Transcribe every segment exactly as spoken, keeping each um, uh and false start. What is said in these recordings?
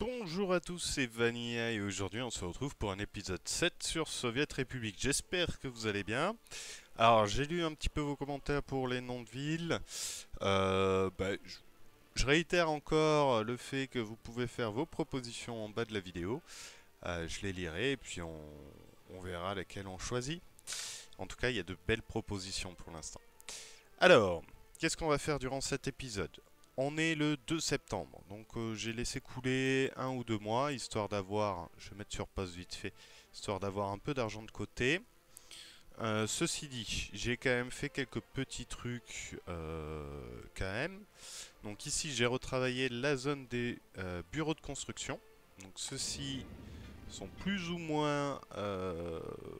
Bonjour à tous, c'est Vanilla et aujourd'hui on se retrouve pour un épisode sept sur Soviet République. J'espère que vous allez bien. Alors j'ai lu un petit peu vos commentaires pour les noms de villes. Euh, bah, je, je réitère encore le fait que vous pouvez faire vos propositions en bas de la vidéo. Euh, je les lirai et puis on, on verra lesquelles on choisit. En tout cas, il y a de belles propositions pour l'instant. Alors, qu'est-ce qu'on va faire durant cet épisode? On est le deux septembre, donc euh, j'ai laissé couler un ou deux mois, histoire d'avoir, je vais mettre sur pause vite fait, histoire d'avoir un peu d'argent de côté. Euh, ceci dit, j'ai quand même fait quelques petits trucs euh, quand même. Donc ici, j'ai retravaillé la zone des euh, bureaux de construction. Donc ceux-ci sont plus ou moins euh,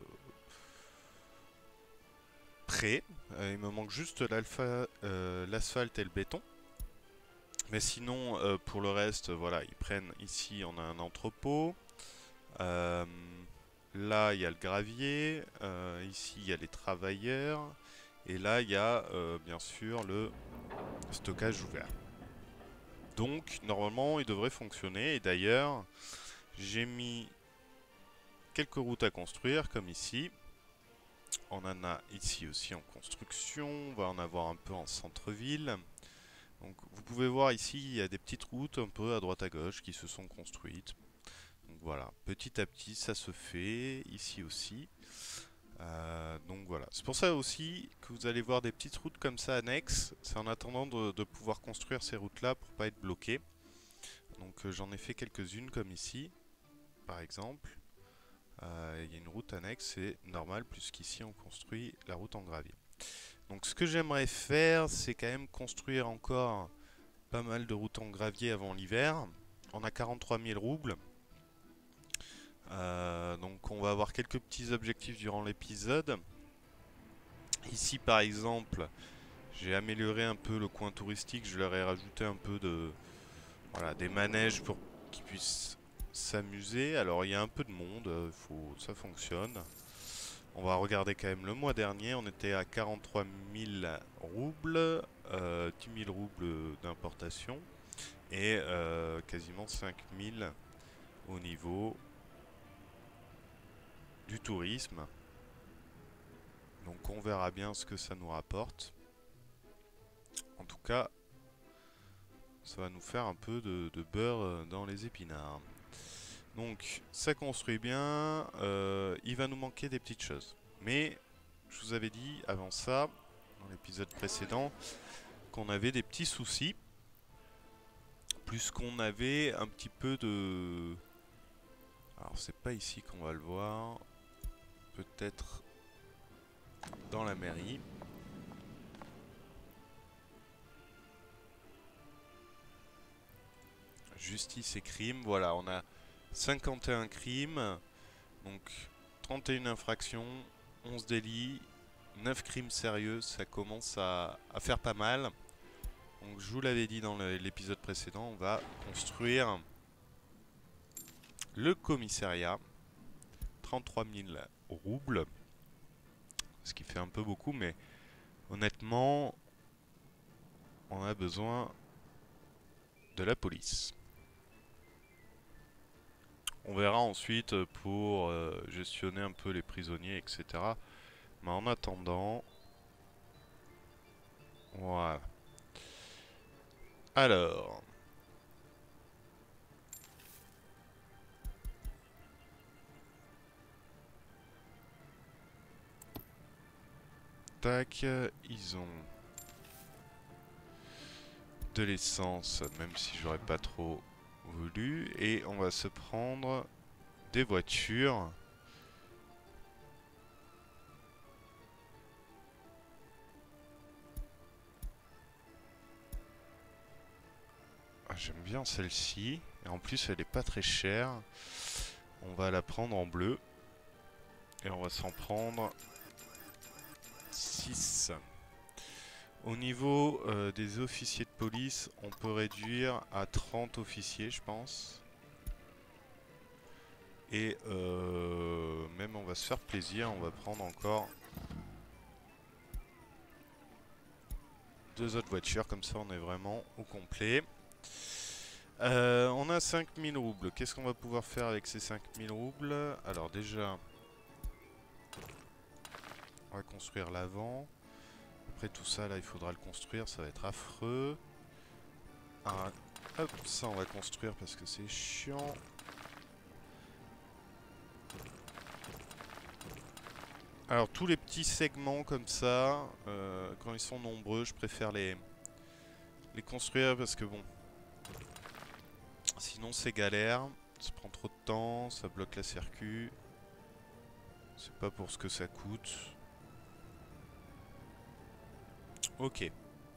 prêts. Euh, il me manque juste l'alpha, euh, l'asphalte et le béton. Mais sinon, euh, pour le reste, voilà, ils prennent ici, on a un entrepôt. Euh, là, il y a le gravier. Euh, ici, il y a les travailleurs. Et là, il y a euh, bien sûr le stockage ouvert. Donc, normalement, il devrait fonctionner. Et d'ailleurs, j'ai mis quelques routes à construire, comme ici. On en a ici aussi en construction. On va en avoir un peu en centre-ville. Donc vous pouvez voir ici, il y a des petites routes un peu à droite à gauche qui se sont construites. Donc voilà, petit à petit ça se fait, ici aussi. Euh, donc voilà, c'est pour ça aussi que vous allez voir des petites routes comme ça annexes. C'est en attendant de, de pouvoir construire ces routes là pour pas être bloqué. Donc euh, j'en ai fait quelques-unes comme ici, par exemple. Euh, Il y a une route annexe, c'est normal puisqu'ici on construit la route en gravier. Donc ce que j'aimerais faire, c'est quand même construire encore pas mal de routes en gravier avant l'hiver. On a quarante-trois mille roubles. Euh, donc on va avoir quelques petits objectifs durant l'épisode. Ici par exemple, j'ai amélioré un peu le coin touristique. Je leur ai rajouté un peu de, voilà, des manèges pour qu'ils puissent s'amuser. Alors il y a un peu de monde, euh, faut, ça fonctionne. On va regarder quand même le mois dernier, on était à quarante-trois mille roubles, euh, dix mille roubles d'importation et euh, quasiment cinq mille au niveau du tourisme. Donc on verra bien ce que ça nous rapporte. En tout cas, ça va nous faire un peu de, de beurre dans les épinards. Donc ça construit bien, euh, il va nous manquer des petites choses. Mais je vous avais dit avant ça, dans l'épisode précédent, qu'on avait des petits soucis. Plus qu'on avait un petit peu de... Alors c'est pas ici qu'on va le voir. Peut-être dans la mairie. Justice et crime. Voilà, on a cinquante et un crimes. Donc trente et une infractions, onze délits, neuf crimes sérieux. Ça commence à, à faire pas mal. Donc je vous l'avais dit dans l'épisode précédent, on va construire le commissariat. trente-trois mille roubles. Ce qui fait un peu beaucoup, mais honnêtement, on a besoin de la police. On verra ensuite pour euh, gestionner un peu les prisonniers, et cetera. Mais en attendant, voilà. Alors, tac, ils ont de l'essence, même si j'aurais pas trop voulu, et on va se prendre des voitures. Ah, j'aime bien celle-ci, et en plus elle est pas très chère. On va la prendre en bleu, et on va s'en prendre six. Au niveau euh, des officiers de police, on peut réduire à trente officiers, je pense. Et euh, même on va se faire plaisir, on va prendre encore deux autres voitures, comme ça on est vraiment au complet. Euh, on a cinq mille roubles. Qu'est-ce qu'on va pouvoir faire avec ces cinq mille roubles? Alors déjà, on va construire l'avant. Après tout ça, là, il faudra le construire. Ça va être affreux. Ah, hop, ça, on va construire parce que c'est chiant. Alors, tous les petits segments comme ça, euh, quand ils sont nombreux, je préfère les, les construire parce que bon, sinon c'est galère. Ça prend trop de temps, ça bloque la circuit. C'est pas pour ce que ça coûte. Ok.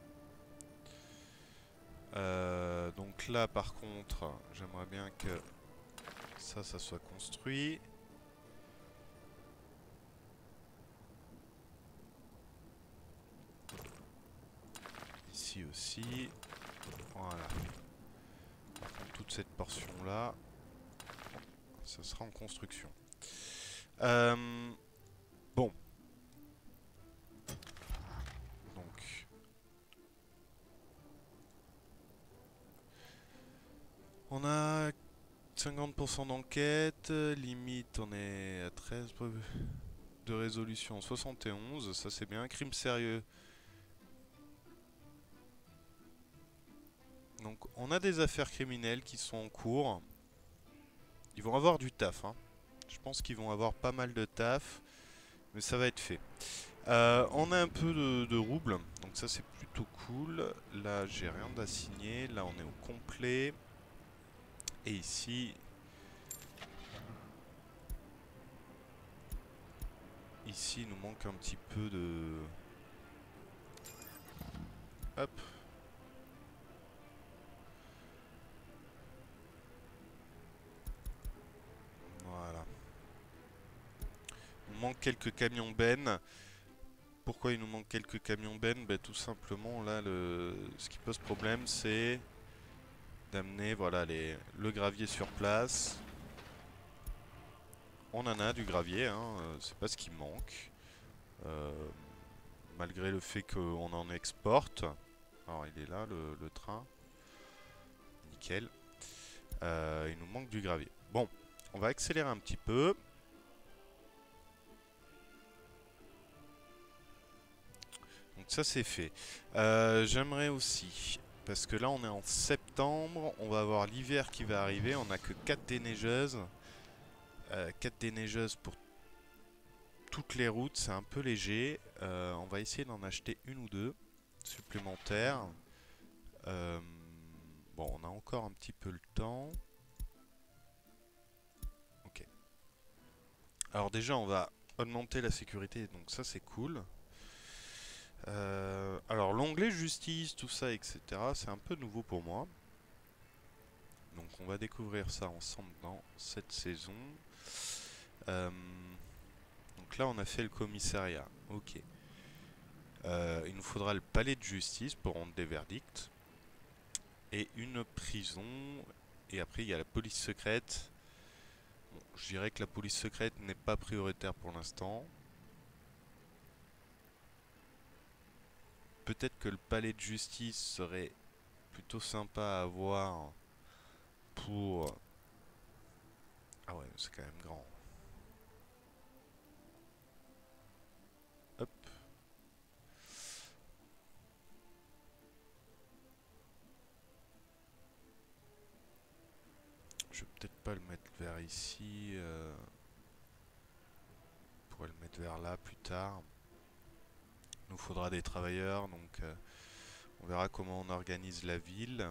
Euh, donc là, par contre, j'aimerais bien que ça, ça soit construit. Ici aussi. Voilà. Par contre, toute cette portion-là, ça sera en construction. Euh, bon. Donc. On a cinquante pour cent d'enquête. Limite, on est à treize de résolution. soixante et onze, ça c'est bien. Crime sérieux. Donc, on a des affaires criminelles qui sont en cours. Ils vont avoir du taf, hein. Je pense qu'ils vont avoir pas mal de taf, mais ça va être fait. Euh, on a un peu de, de roubles, donc ça c'est plutôt cool. Là j'ai rien d'assigné, là on est au complet. Et ici... Ici il nous manque un petit peu de... Hop. Voilà. Il nous manque quelques camions bennes. Pourquoi il nous manque quelques camions bennes? Ben, tout simplement, là, le... ce qui pose problème, c'est d'amener voilà, les... le gravier sur place. On en a du gravier, hein, euh, c'est pas ce qui manque. Euh, malgré le fait qu'on en exporte. Alors, il est là, le, le train. Nickel. Euh, il nous manque du gravier. Bon, on va accélérer un petit peu. Donc ça c'est fait. Euh, J'aimerais aussi, parce que là on est en septembre, on va avoir l'hiver qui va arriver, on n'a que quatre déneigeuses. Euh, quatre déneigeuses pour toutes les routes, c'est un peu léger. Euh, on va essayer d'en acheter une ou deux supplémentaires. Euh, bon, on a encore un petit peu le temps. Ok. Alors déjà on va augmenter la sécurité, donc ça c'est cool. Euh, alors l'onglet justice, tout ça, et cetera, c'est un peu nouveau pour moi. Donc on va découvrir ça ensemble dans cette saison. Euh, donc là on a fait le commissariat. Ok. Euh, il nous faudra le palais de justice pour rendre des verdicts. Et une prison. Et après il y a la police secrète. Bon, je dirais que la police secrète n'est pas prioritaire pour l'instant. Peut-être que le palais de justice serait plutôt sympa à avoir pour... Ah ouais, c'est quand même grand. Hop. Je vais peut-être pas le mettre vers ici. Euh... On pourrait le mettre vers là plus tard. Il nous faudra des travailleurs, donc euh, on verra comment on organise la ville.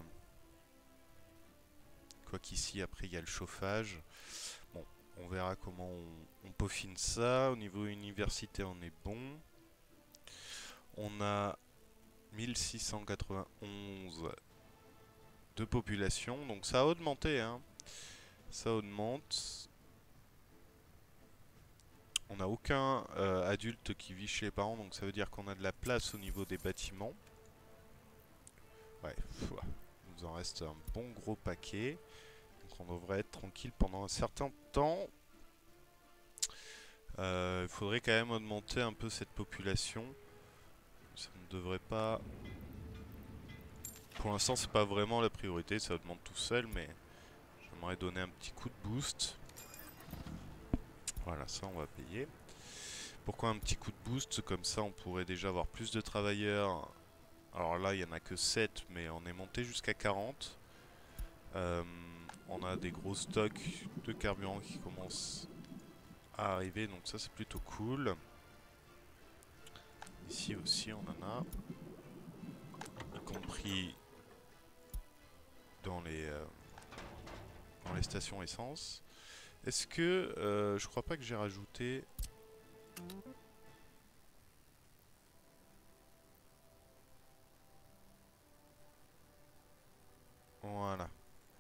Quoiqu'ici, après, il y a le chauffage. Bon, on verra comment on, on peaufine ça. Au niveau université, on est bon. On a mille six cent quatre-vingt-onze de population, donc ça a augmenté, hein. Ça augmente. On n'a aucun euh, adulte qui vit chez les parents, donc ça veut dire qu'on a de la place au niveau des bâtiments. Ouais, pff, il nous en reste un bon gros paquet. Donc on devrait être tranquille pendant un certain temps. Euh, il faudrait quand même augmenter un peu cette population. Ça ne devrait pas... Pour l'instant, c'est pas vraiment la priorité, ça demande tout seul, mais j'aimerais donner un petit coup de boost. Voilà, ça on va payer. Pourquoi un petit coup de boost? Comme ça, on pourrait déjà avoir plus de travailleurs. Alors là, il n'y en a que sept, mais on est monté jusqu'à quarante. Euh, on a des gros stocks de carburant qui commencent à arriver, donc ça c'est plutôt cool. Ici aussi, on en a, y compris dans les, euh, dans les stations essence. Est-ce que... Euh, je crois pas que j'ai rajouté... Voilà.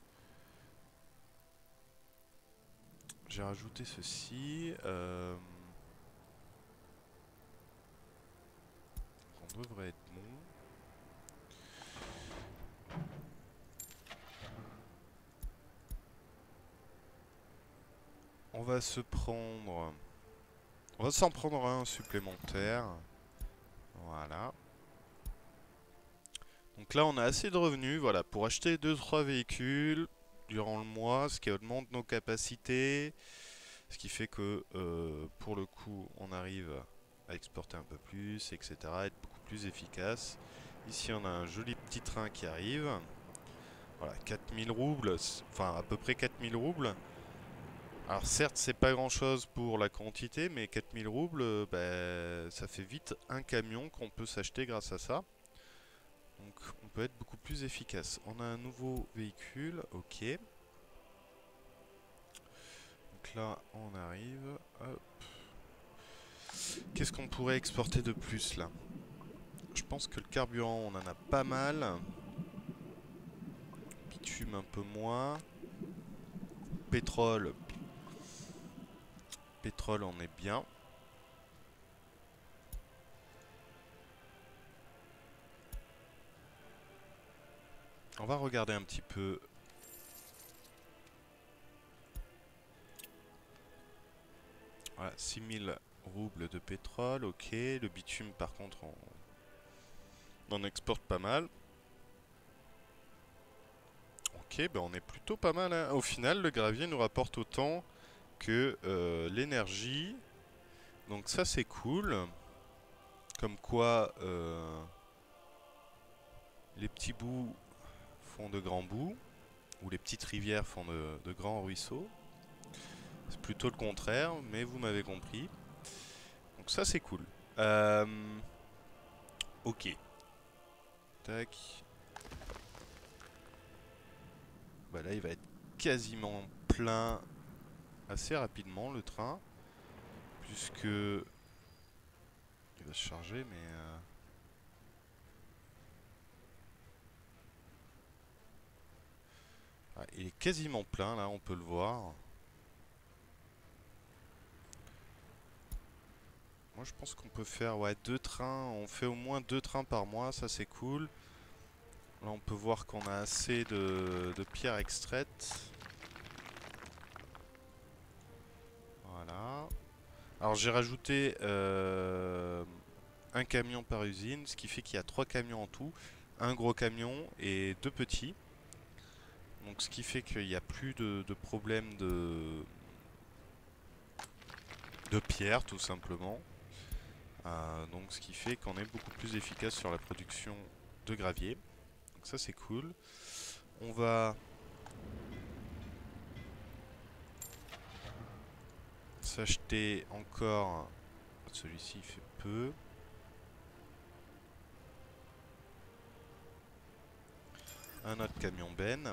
J'ai rajouté ceci. Euh, on devrait être bon. On va se prendre... On va s'en prendre un supplémentaire. Voilà. Donc là, on a assez de revenus, voilà, pour acheter deux trois véhicules durant le mois, ce qui augmente nos capacités, ce qui fait que, euh, pour le coup, on arrive à exporter un peu plus, et cetera, être beaucoup plus efficace. Ici, on a un joli petit train qui arrive. Voilà, quatre mille roubles, enfin à peu près quatre mille roubles. Alors certes, c'est pas grand-chose pour la quantité, mais quatre mille roubles, euh, bah, ça fait vite un camion qu'on peut s'acheter grâce à ça. Donc on peut être beaucoup plus efficace. On a un nouveau véhicule, ok. Donc là, on arrive. Qu'est-ce qu'on pourrait exporter de plus là? Je pense que le carburant, on en a pas mal. Bitume un peu moins. Pétrole. Pétrole, on est bien. On va regarder un petit peu. Voilà, six mille roubles de pétrole, ok. Le bitume, par contre, on, on en exporte pas mal. Ok, ben on est plutôt pas mal, hein. Au final, le gravier nous rapporte autant que euh, l'énergie. Donc ça, c'est cool. Comme quoi, euh, les petits bouts font de grands bouts. Ou les petites rivières font de, de grands ruisseaux. C'est plutôt le contraire, mais vous m'avez compris. Donc ça, c'est cool. Euh, ok. Tac. Bah là, il va être quasiment plein assez rapidement, le train. Puisque... Il va se charger, mais... Euh... Ah, il est quasiment plein, là, on peut le voir. Moi, je pense qu'on peut faire, ouais, deux trains. On fait au moins deux trains par mois, ça c'est cool. Là, on peut voir qu'on a assez de, de pierres extraites. Voilà. Alors, j'ai rajouté euh, un camion par usine, ce qui fait qu'il y a trois camions en tout. Un gros camion et deux petits. Donc, ce qui fait qu'il n'y a plus de, de problème de, de pierre, tout simplement. Euh, donc, ce qui fait qu'on est beaucoup plus efficace sur la production de gravier. Donc, ça, c'est cool. On va s'acheter encore... Celui-ci, il fait peu. Un autre camion benne.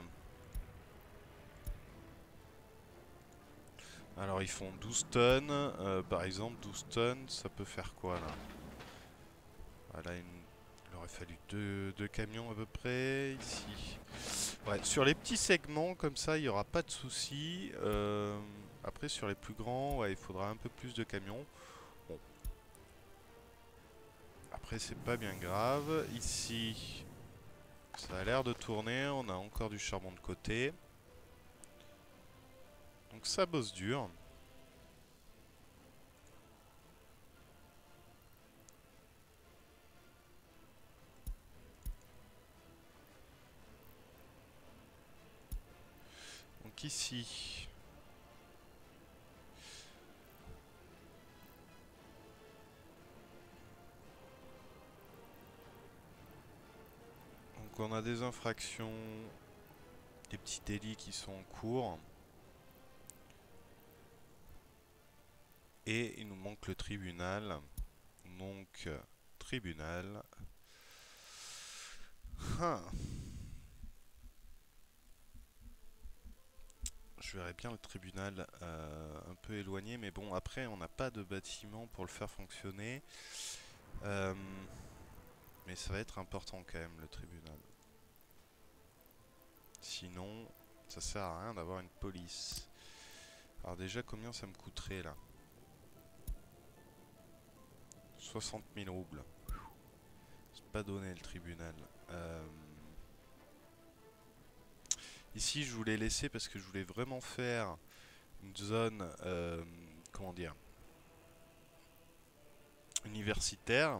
Alors ils font douze tonnes. Euh, par exemple, douze tonnes, ça peut faire quoi là? Voilà, une... il aurait fallu deux, deux camions à peu près ici. Ouais, sur les petits segments comme ça, il n'y aura pas de souci. Euh, après, sur les plus grands, ouais, il faudra un peu plus de camions. Bon. Après, c'est pas bien grave. Ici, ça a l'air de tourner. On a encore du charbon de côté. Donc ça bosse dur. Donc ici... Donc on a des infractions, des petits délits qui sont en cours. Et il nous manque le tribunal. Donc, tribunal. Ah. Je verrais bien le tribunal euh, un peu éloigné, mais bon, après, on n'a pas de bâtiment pour le faire fonctionner. Euh, mais ça va être important quand même, le tribunal. Sinon, ça sert à rien d'avoir une police. Alors déjà, combien ça me coûterait là? soixante mille roubles. C'est pas donné le tribunal. Euh... Ici, je voulais laisser parce que je voulais vraiment faire une zone, euh, comment dire, universitaire.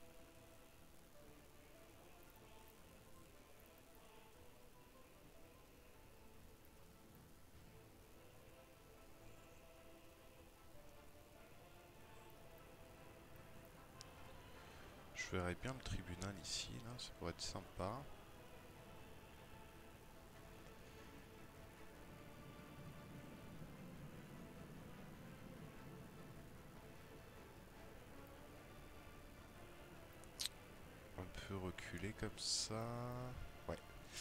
Je verrais bien le tribunal ici, là, ça pourrait être sympa. Un peu reculé comme ça. Ouais.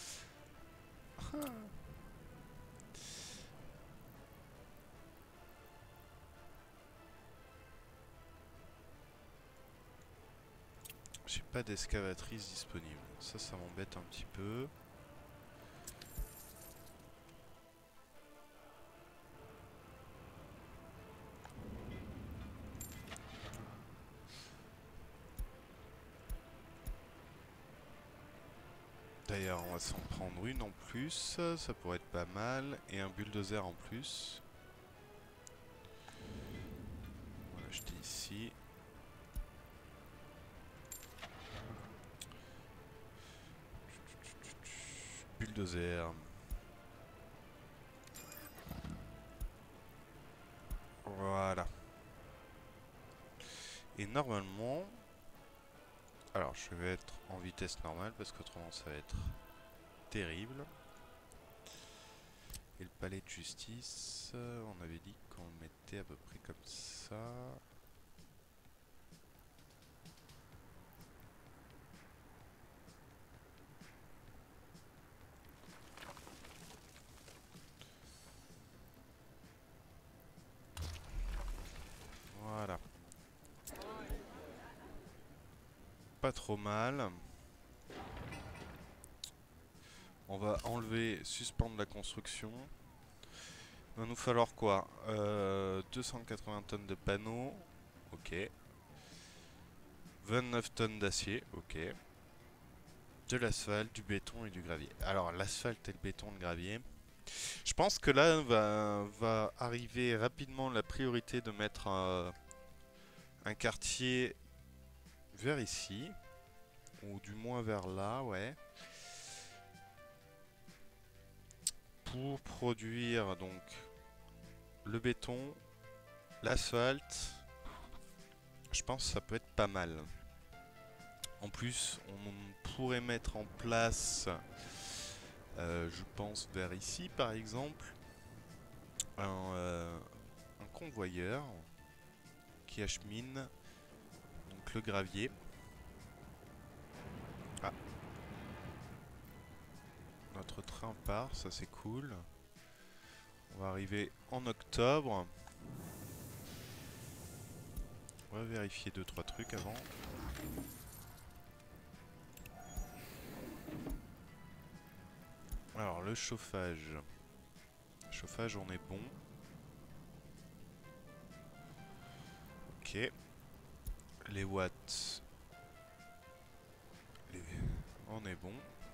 J'ai pas d'excavatrice disponible. Ça, ça m'embête un petit peu. D'ailleurs, on va s'en prendre une en plus. Ça pourrait être pas mal. Et un bulldozer en plus. On va l'acheter ici. Bulldozer. Voilà. Et normalement... Alors, je vais être en vitesse normale parce qu'autrement ça va être terrible. Et le palais de justice, on avait dit qu'on le mettait à peu près comme ça. Voilà. Pas trop mal. On va enlever, suspendre la construction. Il va nous falloir quoi, euh, deux cent quatre-vingts tonnes de panneaux. Ok. vingt-neuf tonnes d'acier. Ok. De l'asphalte, du béton et du gravier. Alors l'asphalte et le béton, le gravier. Je pense que là va, va arriver rapidement la priorité de mettre euh, un quartier vers ici. Ou du moins vers là, ouais. Pour produire donc le béton, l'asphalte. Je pense que ça peut être pas mal. En plus, on pourrait mettre en place, euh, je pense vers ici par exemple, un, euh, un convoyeur qui achemine donc le gravier. Ah. Notre train part, ça c'est cool. On va arriver en octobre. On va vérifier deux trois trucs avant. Alors le chauffage. Chauffage, on est bon. Ok. Les watts. Les... On est bon.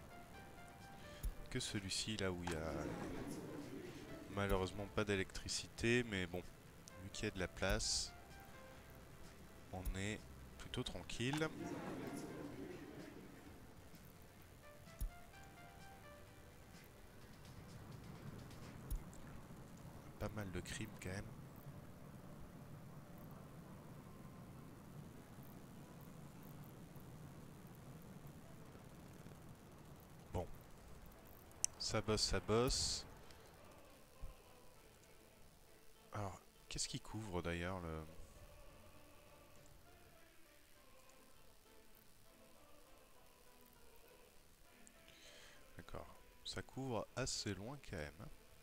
Que celui-ci là où il y a malheureusement pas d'électricité, mais bon, vu qu'il y a de la place, on est plutôt tranquille. le crime quand même. Bon. Ça bosse, ça bosse. Alors, qu'est-ce qui couvre d'ailleurs le... D'accord. Ça couvre assez loin quand même.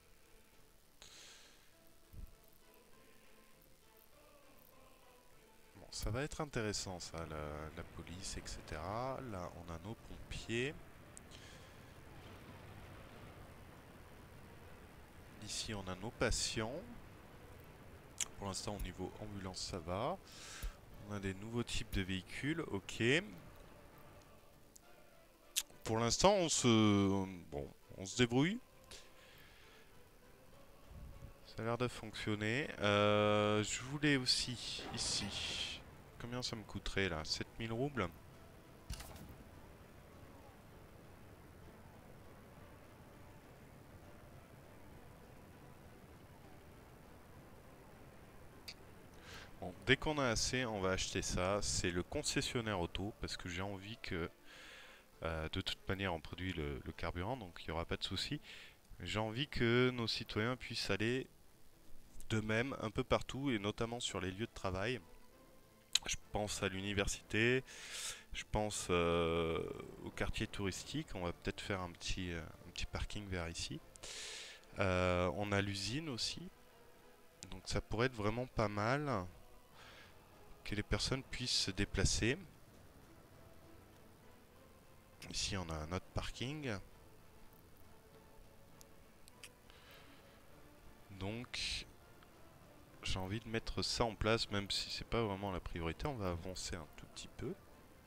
Bon, ça va être intéressant ça, la, la police, et cetera. Là, on a nos pompiers. Ici, on a nos patients. Pour l'instant, au niveau ambulance, ça va. On a des nouveaux types de véhicules, ok. Pour l'instant, on se... Bon, on se débrouille. Ça a l'air de fonctionner. Euh, je voulais aussi, ici... Combien ça me coûterait, là? sept mille roubles? Bon, dès qu'on a assez, on va acheter ça. C'est le concessionnaire auto, parce que j'ai envie que... euh, de toute manière, on produit le, le carburant, donc il n'y aura pas de souci. J'ai envie que nos citoyens puissent aller de même un peu partout, et notamment sur les lieux de travail. Je pense à l'université, je pense euh, au quartier touristique. On va peut-être faire un petit, euh, un petit parking vers ici. Euh, on a l'usine aussi, donc ça pourrait être vraiment pas mal que les personnes puissent se déplacer. Ici, on a un autre parking. Donc, j'ai envie de mettre ça en place, même si c'est pas vraiment la priorité. On va avancer un tout petit peu.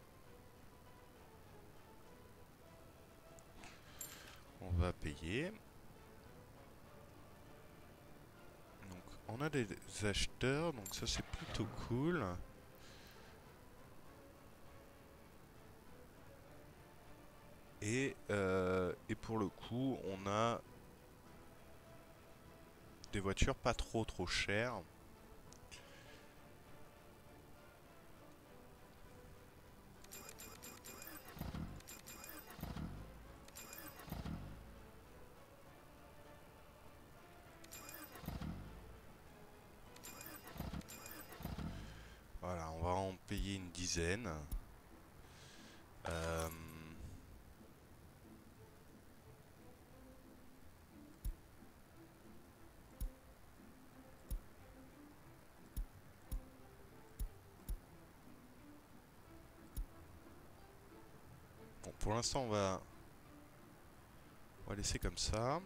On va payer. Donc, on a des acheteurs, donc ça c'est plutôt cool. Et, euh, et pour le coup, on a des voitures pas trop trop chères. Voilà, on va en payer une dizaine. Euh, bon, pour l'instant, on va, on va laisser comme ça.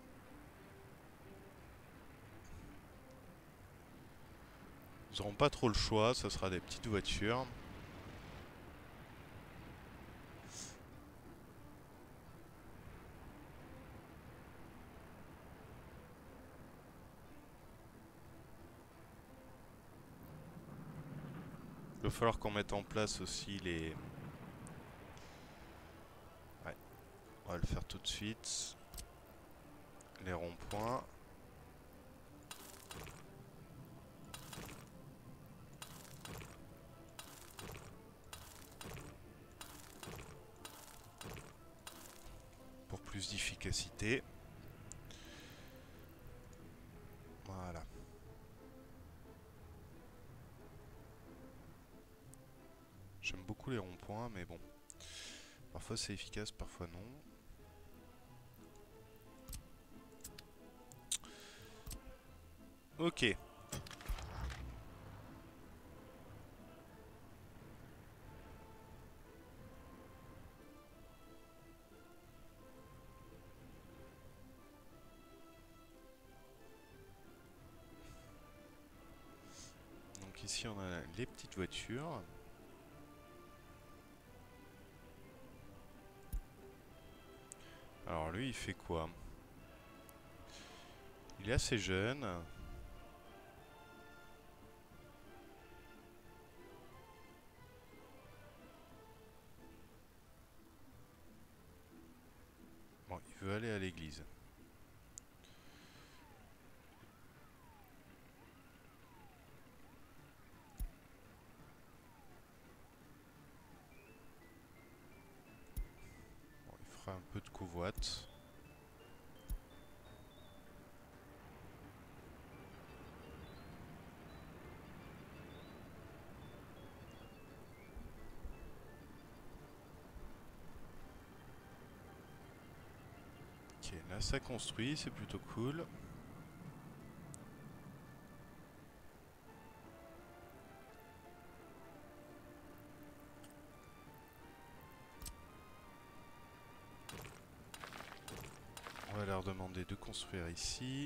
Ils n'auront pas trop le choix, ça sera des petites voitures. Il va falloir qu'on mette en place aussi les... Ouais, on va le faire tout de suite. Les ronds-points. Pour plus d'efficacité. Voilà. J'aime beaucoup les ronds-points, mais bon. Parfois c'est efficace, parfois non. Ok. Donc ici on a les petites voitures. Alors lui il fait quoi? Il est assez jeune. Bon, il veut aller à l'église. peu de covoite. Ok, là ça construit, c'est plutôt cool. On va leur demander de construire ici.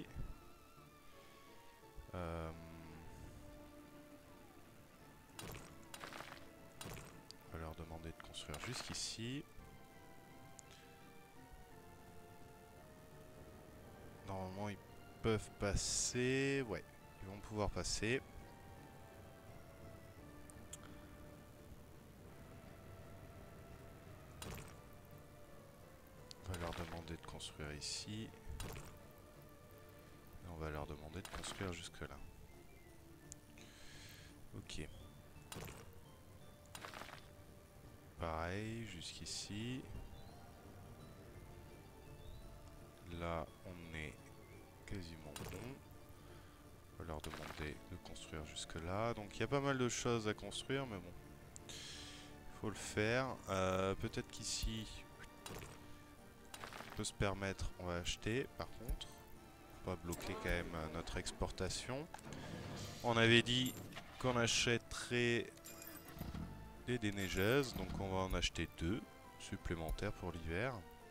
Euh... On va leur demander de construire jusqu'ici. Normalement ils peuvent passer. Ouais, ils vont pouvoir passer. On va leur demander de construire ici. Et on va leur demander de construire jusque là. Ok. Pareil, jusqu'ici. Là, on est quasiment bon. On va leur demander de construire jusque là. Donc il y a pas mal de choses à construire, mais bon. Il faut le faire. Euh, Peut-être qu'ici, on peut se permettre, on va acheter par contre. On va bloquer quand même notre exportation. On avait dit qu'on achèterait des déneigeuses, donc on va en acheter deux supplémentaires pour l'hiver.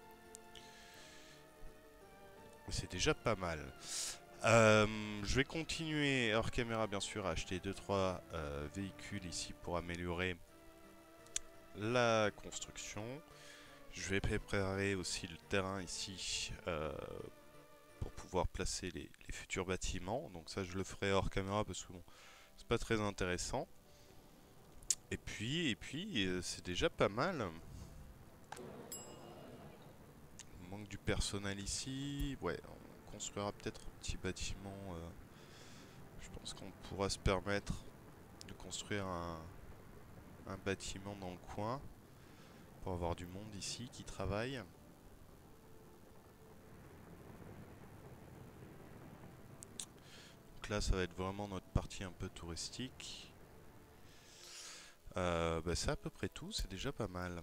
C'est déjà pas mal. Euh, je vais continuer hors caméra bien sûr à acheter deux trois euh, véhicules ici pour améliorer la construction. Je vais préparer aussi le terrain ici euh, pour pouvoir placer les, les futurs bâtiments. Donc ça je le ferai hors caméra parce que bon, c'est pas très intéressant. Et puis, et puis euh, c'est déjà pas mal. Il manque du personnel ici. Ouais, on construira peut-être un petit bâtiment. Euh, je pense qu'on pourra se permettre de construire un, un bâtiment dans le coin pour avoir du monde ici qui travaille. Donc là, ça va être vraiment notre partie un peu touristique. Euh, bah c'est à peu près tout, c'est déjà pas mal.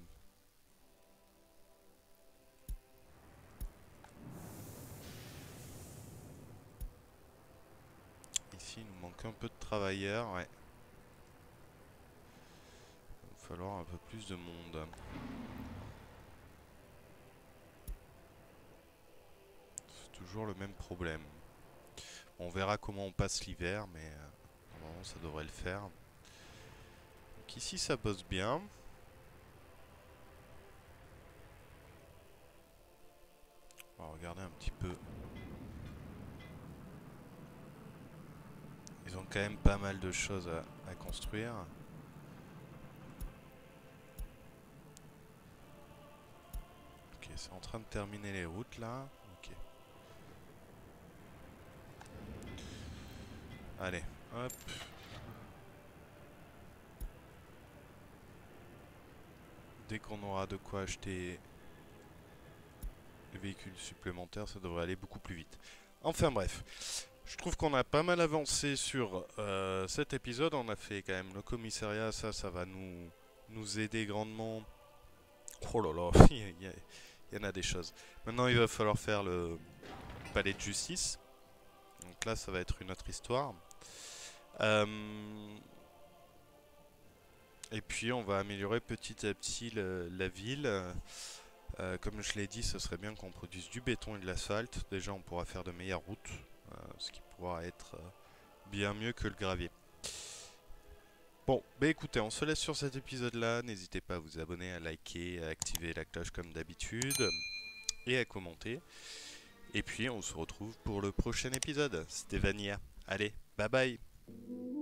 Ici, il nous manque un peu de travailleurs, ouais. Il va falloir un peu plus de monde. C'est toujours le même problème. On verra comment on passe l'hiver, mais euh, normalement ça devrait le faire. Donc ici, ça bosse bien. On va regarder un petit peu. Ils ont quand même pas mal de choses à, à construire. Ok, c'est en train de terminer les routes là. Ok. Allez, hop. Dès qu'on aura de quoi acheter les véhicules supplémentaires, ça devrait aller beaucoup plus vite. Enfin bref. Je trouve qu'on a pas mal avancé sur euh, cet épisode. On a fait quand même le commissariat, ça, ça va nous, nous aider grandement. Oh là là, il y, y, y en a des choses. Maintenant, il va falloir faire le palais de justice. Donc là, ça va être une autre histoire. Euh, et puis, on va améliorer petit à petit le, la ville. Euh, comme je l'ai dit, ce serait bien qu'on produise du béton et de l'asphalte. Déjà, on pourra faire de meilleures routes. Euh, ce qui pourra être euh, bien mieux que le gravier. Bon, bah écoutez, on se laisse sur cet épisode-là. N'hésitez pas à vous abonner, à liker, à activer la cloche comme d'habitude et à commenter. Et puis, on se retrouve pour le prochain épisode. C'était Vanilla. Allez, bye bye!